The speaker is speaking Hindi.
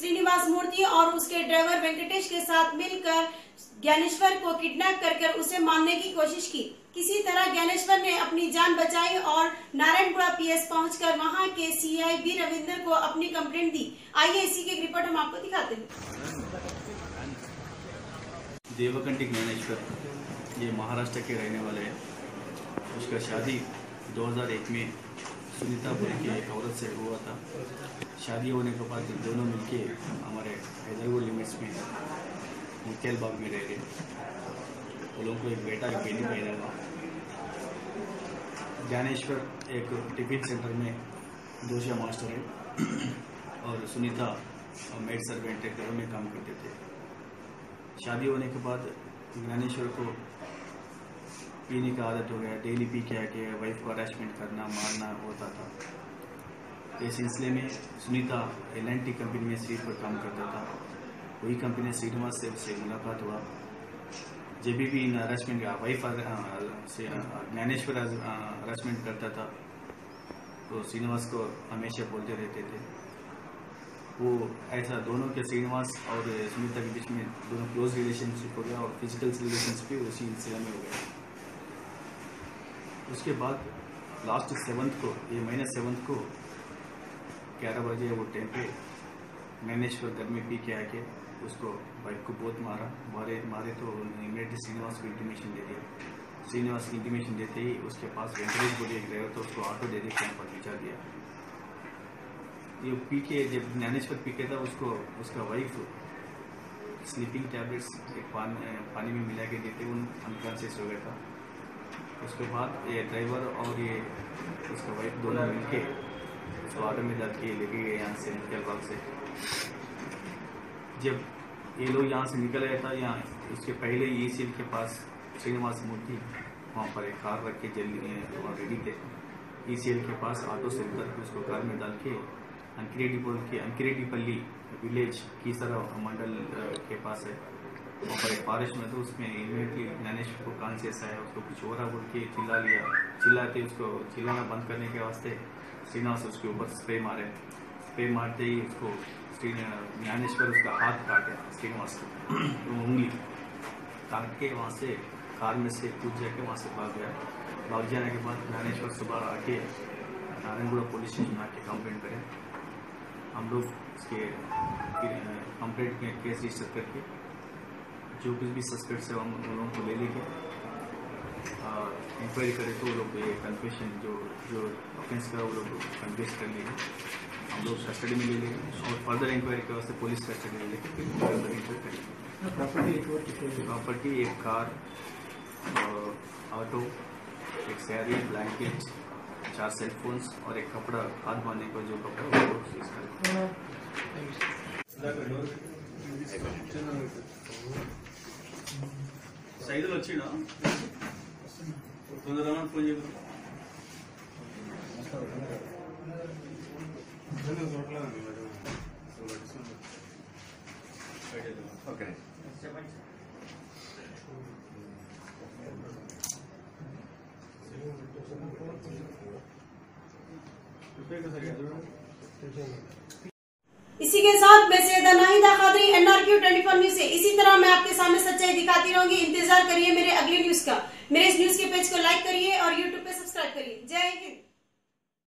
श्रीनिवास मूर्ति और उसके ड्राइवर वेंकटेश के साथ मिलकर ज्ञानेश्वर को किडनैप कर उसे मारने की कोशिश की। किसी तरह ज्ञानेश्वर ने अपनी जान बचाई और नारायणपुरा पीएस पहुंचकर वहां के सीआई बी रविंदर को अपनी कंप्लेंट दी। आइए इसी की रिपोर्ट हम आपको दिखाते हैं। देवकंटी ज्ञानेश्वर ये महाराष्ट्र के रहने वाले हैं। उसका शादी 2001 में सुनीतापुर की एक औरत से हुआ था। शादी होने के बाद दोनों मिलके हमारे हैदरपुर लिमिट्स में मुकेल बाग में रह रहे। वो लोगों को एक बेटा एक बेटी पैदा हुआ। ज्ञानेश्वर एक टिफिन सेंटर में दोषिया मास्टर है और सुनीता मेड सर्वेंट एक घर में काम करते थे। शादी होने के बाद ज्ञानेश्वर को पीने का आदत हो गया। डेली पी के आके वाइफ को हरासमेंट करना मारना होता था। इस सिलसिले में सुनीता L&T कंपनी में स्वीप पर काम करता था। वही कंपनी श्रीनिवास से उससे मुलाकात हुआ। जब भी इन हरासमेंट का वाइफ से ज्ञानेश्वर हरासमेंट करता था तो श्रीनिवास को हमेशा बोलते रहते थे। वो ऐसा दोनों के श्रीनिवास और सुनीता के बीच में दोनों क्लोज रिलेशनशिप हो गया और फिजिकल रिलेशनशिप भी उसी सिलसिले में हो गया। उसके बाद लास्ट 7th को ये महीना 7th को 11 बजे वो टाइम पे ज्ञानेश्वर घर में पी के आके उसको वाइफ को बहुत मारे तो इमीडिएटली श्रीनिवास को इंटीमेशन दे दिया। श्रीनिवास की इंटीमेशन देते ही उसके पास वेंकटेश बोले एक ड्राइवर तो उसको ऑटो दे के यहाँ पर पहुँचा दिया। ये पी के जब ज्ञानेश्वर पी के था उसको उसका वाइफ स्लीपिंग टैबलेट्स एक पानी में मिला के देते उन अनकॉन्शियस हो गया था। उसके बाद ये ड्राइवर और ये उसका वाइफ दोनों मिलके उसको ऑटो में डाल के लेके गए यहाँ से मुकेल बाग से। जब ये लोग यहाँ से निकल गया था, यहाँ उसके पहले ECL के पास श्रीनिवास मूर्ति वहाँ पर एक कार रख के वहाँ रेडी थे। ECL के पास ऑटो से उतर के उसको कार में डाल के अंकिरेड्डीपल्ली विलेज कीसरा मंडल के पास है वहाँ पर एक फॉरेस्ट में। तो उसमें इमीडिएटली ज्ञानेश्वर को कॉन्शियस आया। उसको कुछ हो रहा बोल के चिल्लाते उसको चिल्लाना बंद करने के वास्ते श्रीनिवास उसके ऊपर स्प्रे मारते ही उसको ज्ञानेश्वर उसका हाथ काटा श्रीनिवास को उंगली काट के वहाँ से कार में से कूद जाके वहाँ से भाग जाने के बाद ज्ञानेश्वर सुबह आके नारायणपुरा पुलिस स्टेशन आके कंप्लेंट करें। हम लोग इसके कंप्लेंट में केस रजिस्टर करके जो कुछ भी सस्पेक्ट है हम उन लोगों को ले लेंगे। इंक्वायरी करें तो वो लोग ये कन्फेशन जो ऑफेंस करा वो लोग कन्फेस कर लेंगे। हम लोग कस्टडी में ले लेंगे और फर्दर इंक्वायरी के वास्ते पुलिस कस्टडी में लेके फिर फर्दर इंक्वायरी करेंगे। प्रॉपर्टी एक कार, ऑटो, एक सैरी, ब्लैंकेट, 4 सेलफोन्स और एक कपड़ा हाथ बांधने को जो कपड़ा वो सीज करें। సైదులు వచ్చినా తొందరగా ఫోన్ చేయకు ఓకే इसी के साथ मैं सैयदा नाहिदा खादरी NRQ 24 न्यूज से इसी तरह मैं आपके सामने सच्चाई दिखाती रहूंगी। इंतजार करिए मेरे अगले न्यूज का। मेरे इस न्यूज के पेज को लाइक करिए और YouTube पे सब्सक्राइब करिए। जय हिंद।